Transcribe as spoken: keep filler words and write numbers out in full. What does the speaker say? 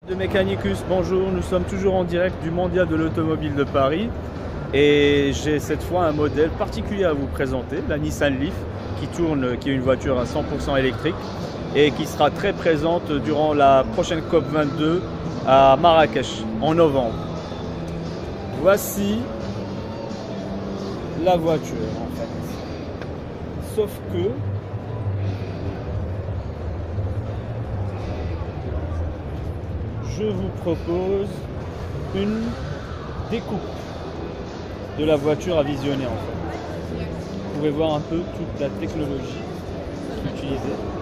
De Mechanicus, bonjour, nous sommes toujours en direct du Mondial de l'Automobile de Paris et j'ai cette fois un modèle particulier à vous présenter, la Nissan Leaf qui tourne, qui est une voiture à cent pour cent électrique et qui sera très présente durant la prochaine COP vingt-deux à Marrakech en novembre. Voici la voiture en fait, sauf que je vous propose une découpe de la voiture à visionner en fait. Vous pouvez voir un peu toute la technologie utilisée.